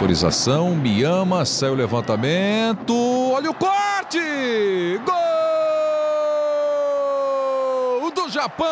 Autorização, Miyama, saiu o levantamento, olha o corte! Gol do Japão!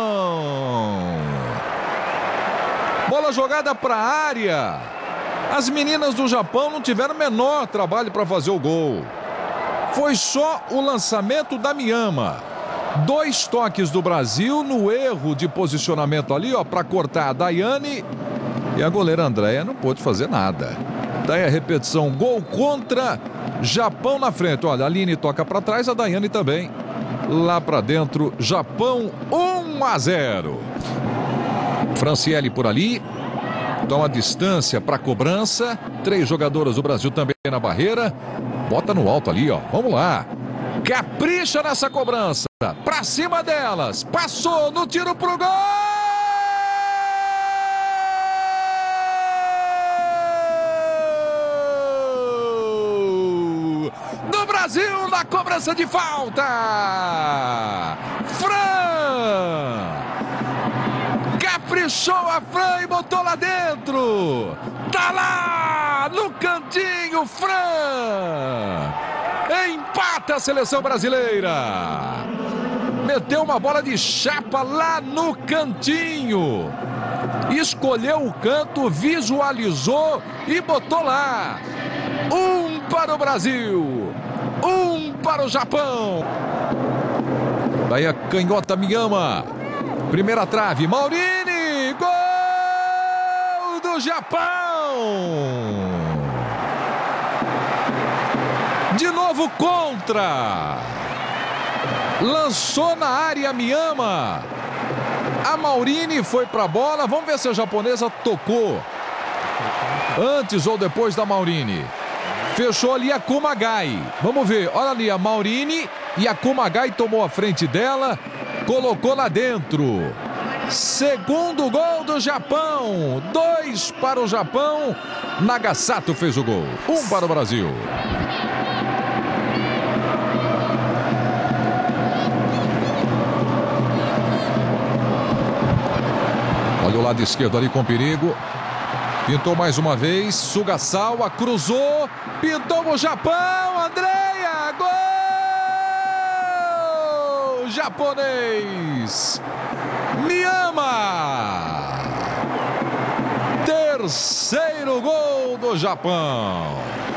Bola jogada para a área. As meninas do Japão não tiveram o menor trabalho para fazer o gol. Foi só o lançamento da Miyama. 2 toques do Brasil no erro de posicionamento ali, ó, para cortar a Daiane. E a goleira Andréia não pôde fazer nada. Daí a repetição, gol contra, Japão na frente. Olha, a Aline toca para trás, a Daiane também. Lá para dentro, Japão 1-0. Franciele por ali. Toma distância para a cobrança. 3 jogadoras do Brasil também na barreira. Bota no alto ali, ó. Vamos lá. Capricha nessa cobrança. Pra cima delas. Passou no tiro pro gol. Do Brasil na cobrança de falta. Fran. Caprichou a Fran e botou lá dentro. Tá lá no cantinho, Fran. Empata a seleção brasileira. Meteu uma bola de chapa lá no cantinho. Escolheu o canto, visualizou e botou lá. 1 para o Brasil. 1 para o Japão. Daí a canhota Miyama. Primeira trave, Maurini, gol do Japão! De novo contra. Lançou na área Miyama. A Maurini foi para a bola, vamos ver se a japonesa tocou. Antes ou depois da Maurini. Fechou ali a Kumagai. Vamos ver, olha ali a Maurini e a Kumagai tomou a frente dela. Colocou lá dentro. Segundo gol do Japão. 2 para o Japão. Nagasato fez o gol. 1 para o Brasil. Olha o lado esquerdo ali com perigo. Pintou mais uma vez. Sugasawa cruzou. Pintou o Japão. Andréia. Gol! Japonês. Miyama. Terceiro gol do Japão.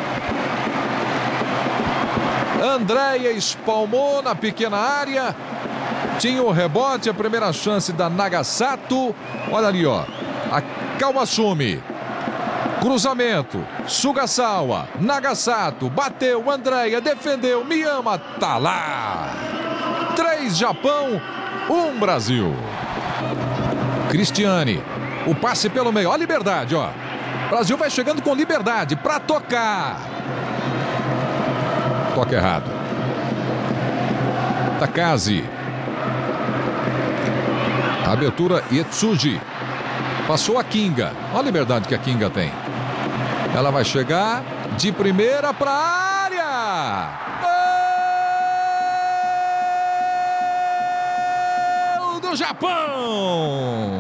Andréia espalmou na pequena área. Tinha o rebote, a primeira chance da Nagasato. Olha ali, ó. A Kawasumi. Cruzamento. Sugasawa. Nagasato. Bateu. Andréia defendeu. Miyama tá lá. 3 Japão, 1 Brasil. Cristiane, o passe pelo meio, ó a liberdade, ó. Brasil vai chegando com liberdade para tocar. Toque errado. Takazi. Abertura Yetsuji. Passou a Kinga. Olha a liberdade que a Kinga tem. Ela vai chegar de primeira para a área. Do Japão.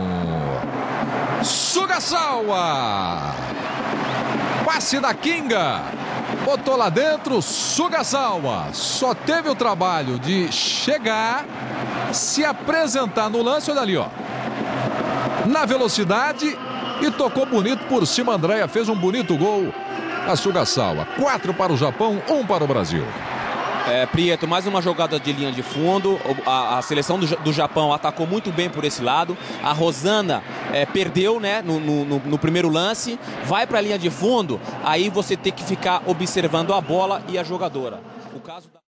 Sugasawa. Passe da Kinga. Botou lá dentro. Sugasawa. Só teve o trabalho de chegar, se apresentar no lance. Olha ali, ó. Na velocidade. E tocou bonito por cima. Andréia fez um bonito gol. A Sugasawa. 4 para o Japão, 1 para o Brasil. Prieto, mais uma jogada de linha de fundo. A seleção do Japão atacou muito bem por esse lado. A Rosana perdeu, né, no primeiro lance. Vai para a linha de fundo. Aí você tem que ficar observando a bola e a jogadora. O caso da...